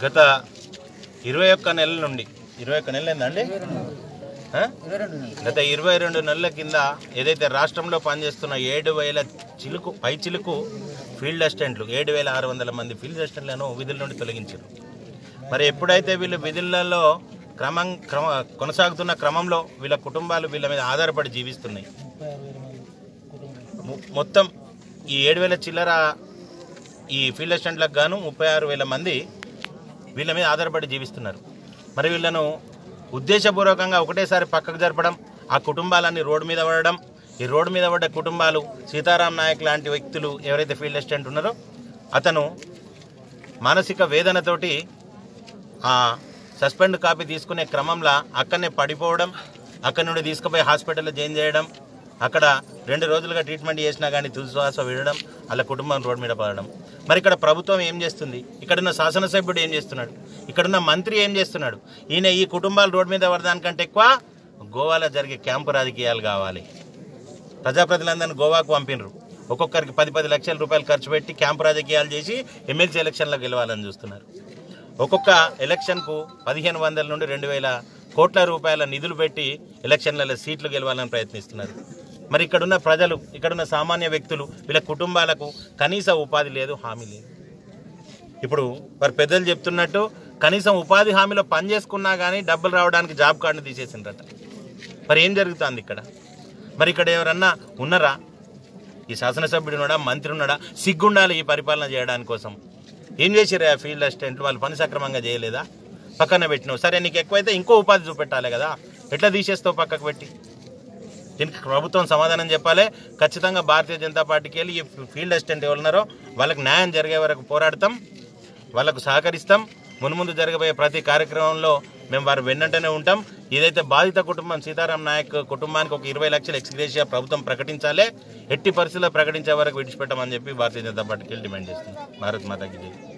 గత 21 నెలల నుండి 21 నెలలు ఏందండి గత 22 నెలల కింద ఏదైతే రాష్ట్రంలో పనిచేస్తున్న 7,000 పైచిలుకు ఫీల్డ్ అసిస్టెంట్లు 7,600 మంది ఫీల్డ్ అసిస్టెంట్లను విధుల నుండి తొలగించారు. మరి ఎప్పుడైతే వీళ్ళు విధులలో కొనసాగుతున్న క్రమంలో వీళ్ళ కుటుంబాలు వీళ్ళ మీద ఆధారపడి జీవిస్తున్నాయి. మొత్తం ఈ 7,000 చిల్లర ఈ ఫీల్డ్ అసిస్టెంట్లకు గాను 36,000 మంది వీళ్ళ మీద ఆధారపడి జీవిస్తున్నారు. మరి వీళ్ళను ఉద్దేశపూర్వకంగా ఒకటేసారి పక్కకు జరపడం, ఆ కుటుంబాలన్నీ రోడ్డు మీద పడడం, ఈ రోడ్డు మీద పడ్డ కుటుంబాలు సీతారాం నాయక్ లాంటి వ్యక్తులు ఎవరైతే ఫీల్డ్ అసిస్టెంట్ ఉన్నారో అతను మానసిక వేదనతోటి ఆ సస్పెండ్ కాపీ తీసుకునే క్రమంలో అక్కడనే పడిపోవడం, అక్కడి నుండి తీసుకుపోయి హాస్పిటల్లో జాయిన్ చేయడం, అక్కడ 2 రోజులుగా ట్రీట్మెంట్ చేసినా కానీ తుదిశ్వాస విడడం, అలా కుటుంబం రోడ్డు మీద పడడం. మరి ఇక్కడ ప్రభుత్వం ఏం చేస్తుంది? ఇక్కడున్న శాసనసభ్యుడు ఏం చేస్తున్నాడు? ఇక్కడున్న మంత్రి ఏం చేస్తున్నాడు? ఈయన ఈ కుటుంబాలు రోడ్డు మీద పడడానికంటే ఎక్కువ గోవాలో జరిగే క్యాంపు రాజకీయాలు కావాలి. ప్రజాప్రతినిధులందరినీ గోవాకు పంపినరు. ఒక్కొక్కరికి 10 లక్షల రూపాయలు ఖర్చు పెట్టి క్యాంపు రాజకీయాలు చేసి ఎమ్మెల్సీ ఎలక్షన్లో గెలవాలని చూస్తున్నారు. ఒక్కొక్క ఎలక్షన్కు 1,500 నుండి 2,000 కోట్ల రూపాయల నిధులు పెట్టి ఎలక్షన్లలో సీట్లు గెలవాలని ప్రయత్నిస్తున్నారు. మరి ఇక్కడున్న ప్రజలు, ఇక్కడున్న సామాన్య వ్యక్తులు, వీళ్ళ కుటుంబాలకు కనీస ఉపాధి లేదు, హామీ లేదు. ఇప్పుడు వారు పెద్దలు చెప్తున్నట్టు కనీసం ఉపాధి హామీలో పని చేసుకున్నా కానీ డబ్బులు రావడానికి జాబ్ కార్డును తీసేసిండ్రట. మరి ఏం జరుగుతుంది ఇక్కడ? మరి ఇక్కడ ఎవరన్నా ఉన్నారా? ఈ శాసనసభ్యుడు ఉన్నాడా, మంత్రి ఉన్నాడా? సిగ్గుండాలి ఈ పరిపాలన చేయడానికి కోసం. ఏం చేసిరా ఫీల్డ్ అసిస్టెంట్లు? వాళ్ళు పని సక్రమంగా చేయలేదా? పక్కన పెట్టినావు. సరే, నీకు ఎక్కువైతే ఇంకో ఉపాధి చూపెట్టాలి కదా, ఎట్లా తీసేస్తావు పక్కకు పెట్టి? దీనికి ప్రభుత్వం సమాధానం చెప్పాలి. ఖచ్చితంగా భారతీయ జనతా పార్టీకి వెళ్ళి ఈ ఫీల్డ్ అసిస్టెంట్ ఎవరున్నారో వాళ్ళకి న్యాయం జరిగే వరకు పోరాడతాం, వాళ్ళకు సహకరిస్తాం. మున్ముందు జరగబోయే ప్రతి కార్యక్రమంలో మేము వారు వెన్నంటనే ఉంటాం. ఏదైతే బాధిత కుటుంబం సీతారాం నాయక్ కుటుంబానికి ఒక 20 లక్షల ఎక్స్గ్రేషియా ప్రభుత్వం ప్రకటించాలి. ఎట్టి పరిస్థితుల్లో ప్రకటించే వరకు విడిచిపెట్టమని చెప్పి భారతీయ జనతా పార్టీకి డిమాండ్ చేస్తుంది. భారత్ మాతాకి జై.